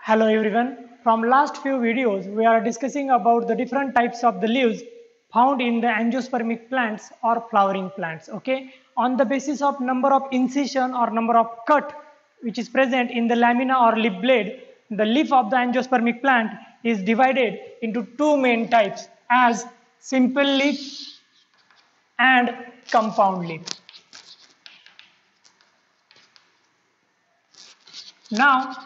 Hello everyone. From last few videos, we are discussing about the different types of the leaves found in the angiospermic plants or flowering plants. Okay. On the basis of number of incision or number of cut which is present in the lamina or lip blade, the leaf of the angiospermic plant is divided into two main types as simple leaf and compound leaf. Now,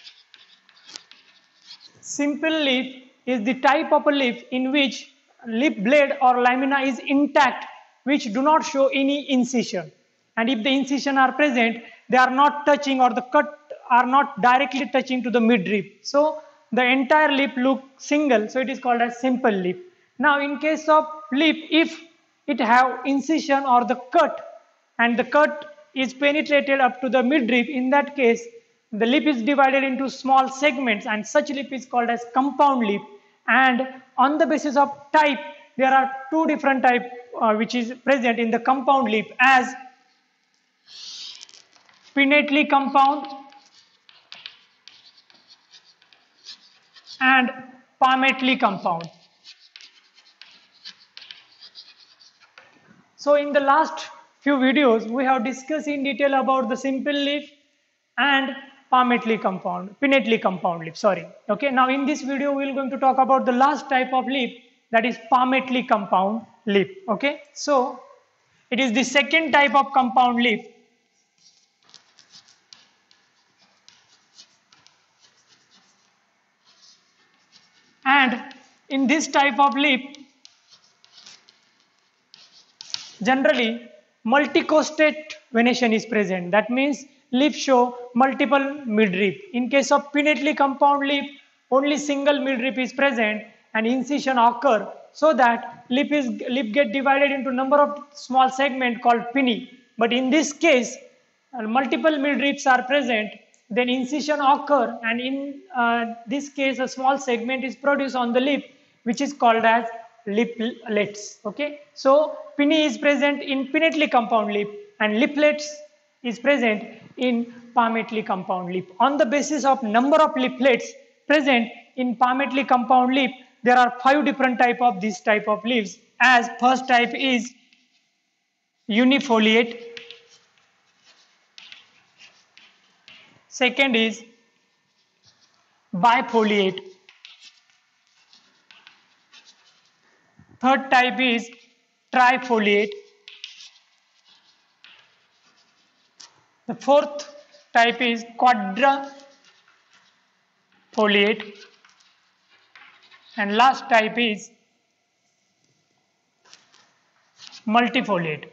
simple leaf is the type of a leaf in which lip blade or lamina is intact, which do not show any incision. And if the incision are present, they are not touching or the cut are not directly touching to the midrib. So the entire lip look single, so it is called as simple lip. Now in case of lip, if it have incision or the cut and the cut is penetrated up to the midrib, in that case the lip is divided into small segments and such lip is called as compound lip. And on the basis of type, there are two different type which is present in the compound lip as pinnately compound and palmately compound. So in the last few videos, we have discussed in detail about the simple leaf and pinnately compound leaf, sorry. Okay, now in this video, we are going to talk about the last type of leaf, that is palmately compound leaf. Okay, so it is the second type of compound leaf. And in this type of leaf, generally multicostate venation is present. That means leaf show multiple midrib. In case of pinnately compound leaf, only single midrib is present and incision occur, so that lip get divided into number of small segment called pinnae. But in this case, multiple midribs are present, then incision occur, and in this case a small segment is produced on the lip which is called as liplets. Okay, so pinnae is present in pinnately compound lip and liplets is present in palmately compound lip. On the basis of number of liplets present in palmately compound lip, there are 5 different type of this type of leaves. As first type is unifoliate, second is bifoliate, third type is trifoliate, the fourth type is quadrifoliate, and last type is multifoliate.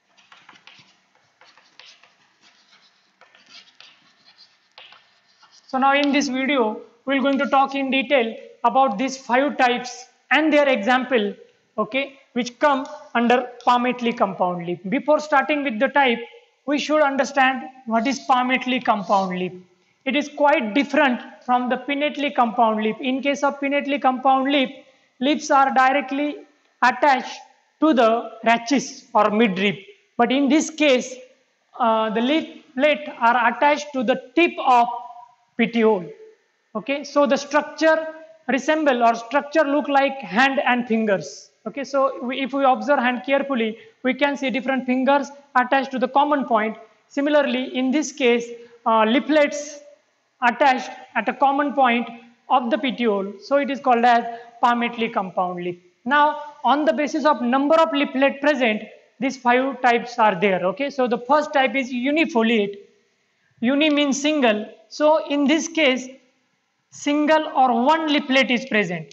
So now in this video, we are going to talk in detail about these 5 types and their example, okay, which come under palmately compound leaf. Before starting with the type, we should understand what is palmately compound leaf. It is quite different from the pinnately compound leaf. In case of pinnately compound leaf, leaves are directly attached to the rachis or midrib. But in this case, the leaflet are attached to the tip of petiole. Okay, so the structure resemble or structure look like hand and fingers. Okay, so if we observe hand carefully, we can see different fingers attached to the common point. Similarly, in this case, liplets attached at a common point of the petiole. So it is called as palmately compound leaf. Now, on the basis of number of liplet present, these 5 types are there. Okay, so the first type is unifoliate. Uni means single. So in this case, single or one liplet is present.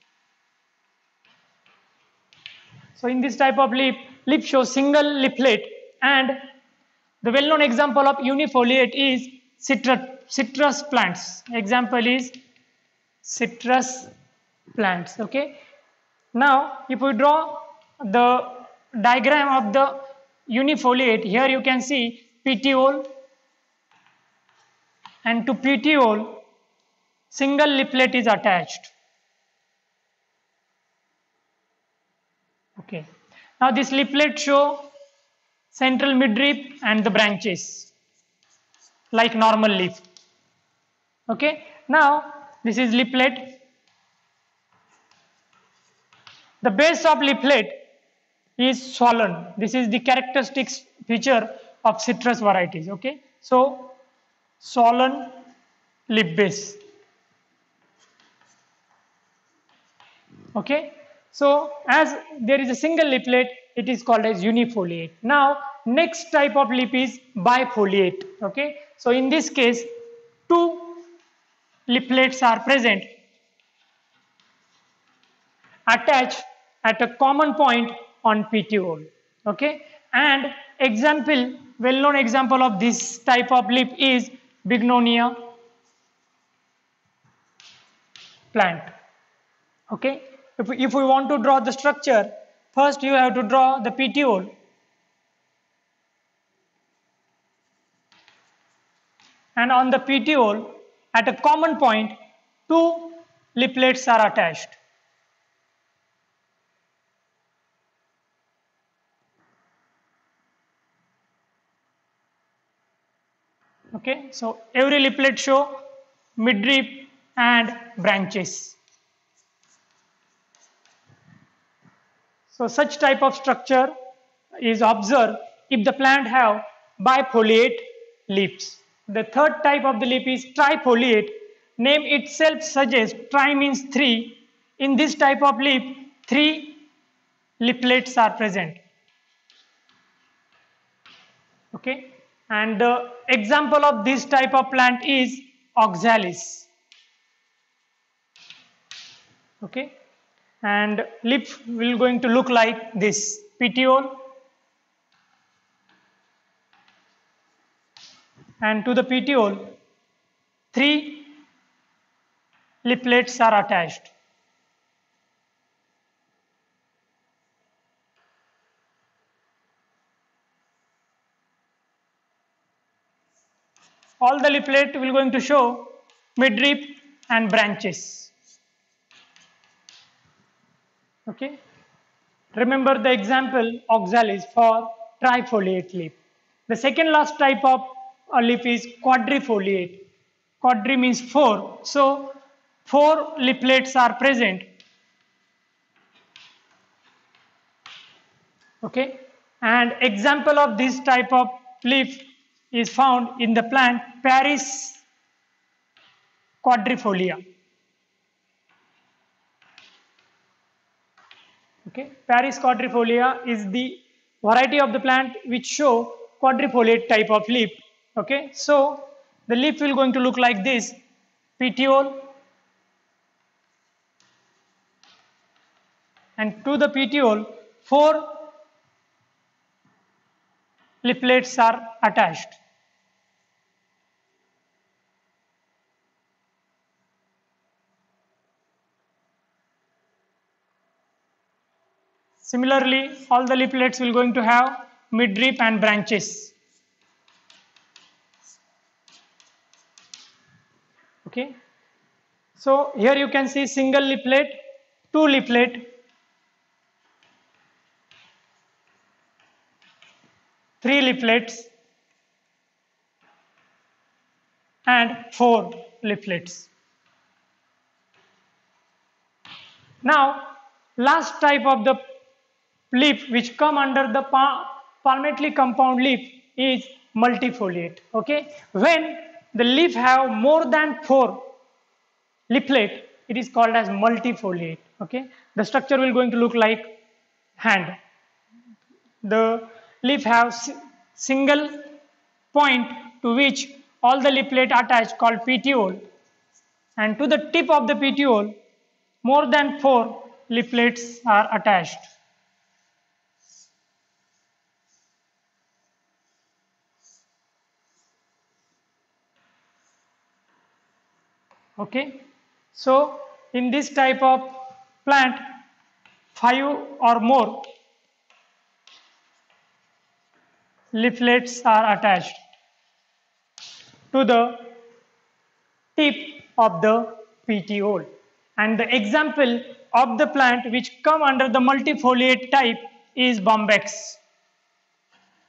So in this type of leaf shows single liplet, and the well-known example of unifoliate is citrus plants. Example is citrus plants. Okay. Now, if we draw the diagram of the unifoliate, here you can see petiole, and to petiole, single liplet is attached. Okay. Now this liplet show central midrib and the branches like normal leaf. Okay, now this is leaflet. The base of leaflet is swollen. This is the characteristic feature of citrus varieties. Okay, so swollen leaf base. Okay, so as there is a single leaflet, it is called as unifoliate. Now next type of leaf is bifoliate. Okay, so in this case two leaflets are present attached at a common point on petiole. Okay, and example, well known example of this type of leaf is Bignonia plant. Okay, if we want to draw the structure, first you have to draw the petiole. And on the petiole, at a common point, two leaflets are attached. Okay, so every leaflet show midrib and branches. So such type of structure is observed if the plant have bifoliate leaves. The third type of the leaf is trifoliate. Name itself suggests tri means three. In this type of leaf, three leaflets are present. Okay, and the example of this type of plant is oxalis. Okay, and leaf will going to look like this: petiole, and to the petiole, three leaflets are attached. All the leaflet will going to show midrib and branches. Okay, remember the example oxalis for trifoliate leaf. The second last type of leaf is quadrifoliate. Quadri means four, so four leaflets are present. Okay, and example of this type of leaf is found in the plant Paris quadrifolia. Okay, Paris quadrifolia is the variety of the plant which show quadrifoliate type of leaf. Okay, so the leaf will going to look like this: petiole, and to the petiole, four leaflets are attached. Similarly, all the leaflets will going to have midrib and branches. Okay, so here you can see single leaflet, two leaflet, three leaflets, and four leaflets. Now, last type of the leaf which come under the palmately compound leaf is multifoliate. Okay, when the leaf have more than four leaflet, it is called as multifoliate. Okay, the structure will going to look like hand. The leaf have single point to which all the leaflet attached called petiole, and to the tip of the petiole more than four leaflets are attached. Okay, so in this type of plant, 5 or more leaflets are attached to the tip of the petiole. And the example of the plant which come under the multifoliate type is bombex.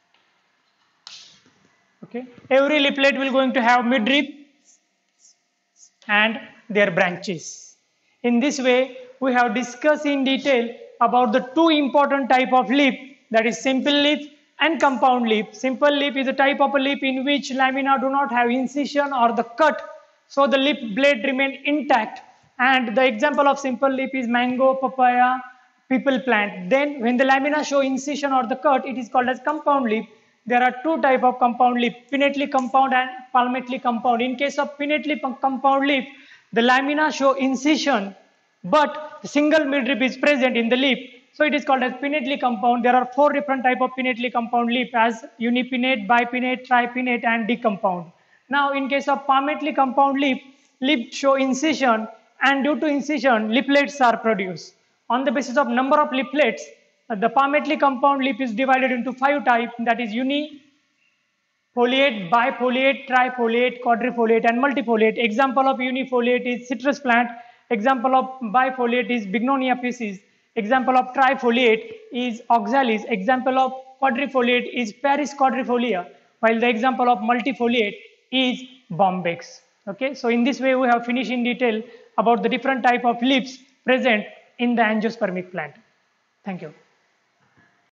Okay, every leaflet will going to have midrib and their branches. In this way, we have discussed in detail about the two important type of leaf, that is simple leaf and compound leaf. Simple leaf is a type of a leaf in which lamina do not have incision or the cut, so the leaf blade remain intact, and the example of simple leaf is mango, papaya, people plant. Then when the lamina show incision or the cut, it is called as compound leaf. There are two type of compound leaf, pinnately compound and palmately compound. In case of pinnately compound leaf, the lamina show incision, but the single midrib is present in the leaf. So it is called as pinnately compound. There are four different type of pinnately compound leaf as unipinnate, bipinnate, tripinnate and decompound. Now in case of palmately compound leaf, leaf show incision, and due to incision, leaflets are produced. On the basis of number of leaflets, the palmately compound leaf is divided into 5 types, that is unifoliate, bifoliate, trifoliate, quadrifoliate and multifoliate. Example of unifoliate is citrus plant. Example of bifoliate is Bignonia piscis. Example of trifoliate is oxalis. Example of quadrifoliate is Paris quadrifolia. While the example of multifoliate is bombyx. Okay, so in this way we have finished in detail about the different type of leaves present in the angiospermic plant. Thank you.